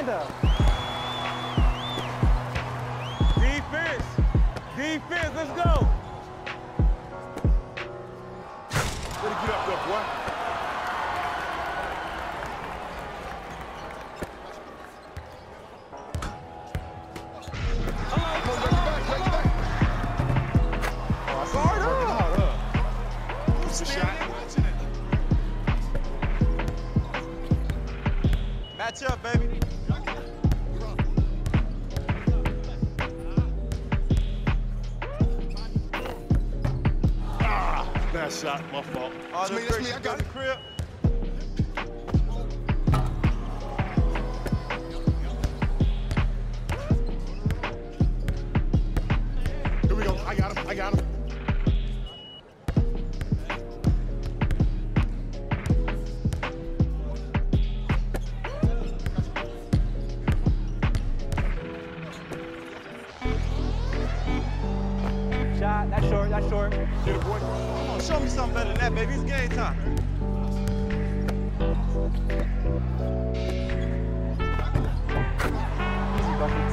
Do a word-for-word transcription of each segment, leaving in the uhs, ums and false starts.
though. Defense. Defense, let's go. Better get up there, boy. Match up, baby. Ah, bad shot, my fault. All the That's me, that's me, I got the it. crib. Here we go. I got him. I got him. Shot, that's short, that's short. Get it, boy. Come on, show me something better than that, baby. It's game time. Easy buckets.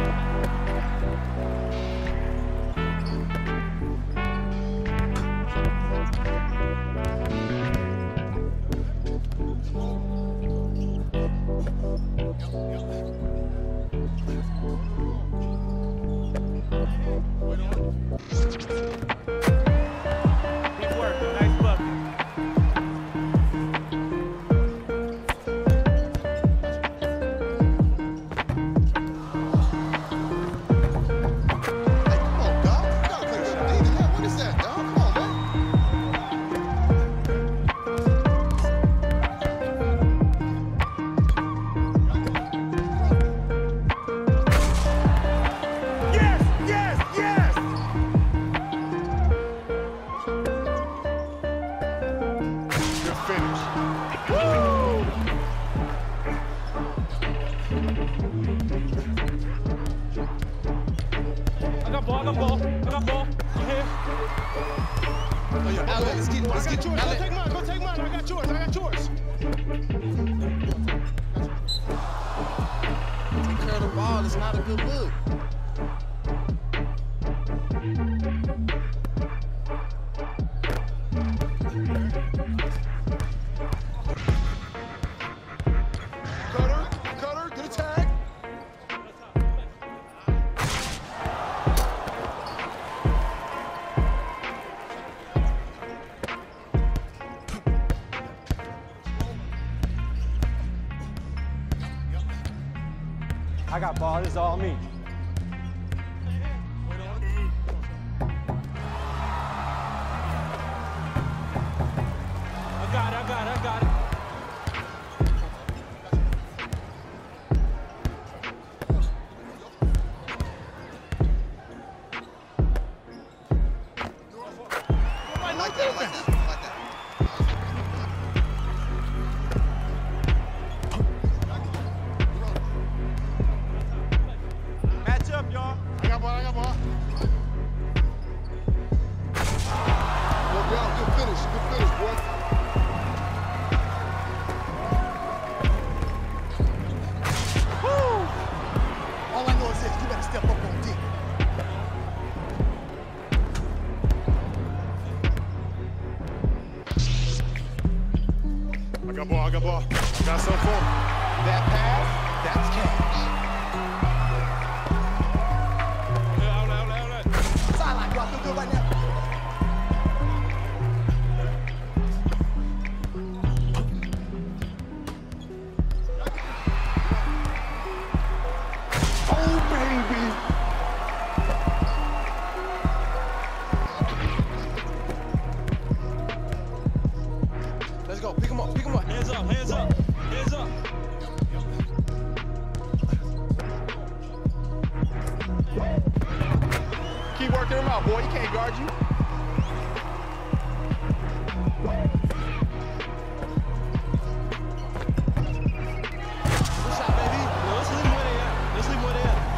Keep working. Nice bucket. Hey, come on, dog. You gotta play with the D. Yeah, what is that, dog? Come on, man. Yes, yes, yes. Good finish. I got ball, I got ball, I got ball. I'm here. Oh, yeah. Alex, let's get, let's I get got yours. Alex. Go take mine, go take mine. I got yours, I got yours. Take care of the ball, it's not a good look. Cutter, cutter, get a tag. I got ball, this is all me. I got it, I got it, I got it. I like that, I like that, I like that. Match up, y'all. I got ball, I got ball. Good, good, good finish, good finish, boy. All I know is this, you better step up on D. I got ball, I got ball. I got some for him. That pass, that's cash. Out, out, out, out. Sideline, bro, I feel good right now. Oh, baby. Let's go, pick him up, pick him up. Hands up, hands up, hands up. Keep working him out, boy. He can't guard you. Good shot, baby. Yo, let's leave him where they at. Let's leave him where they at.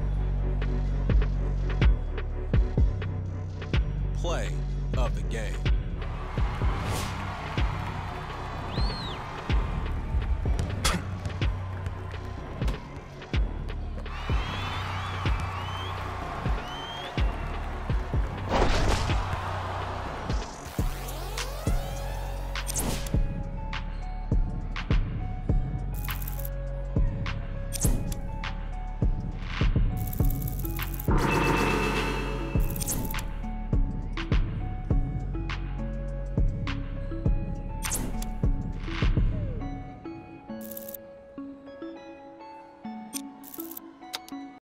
Play of the game.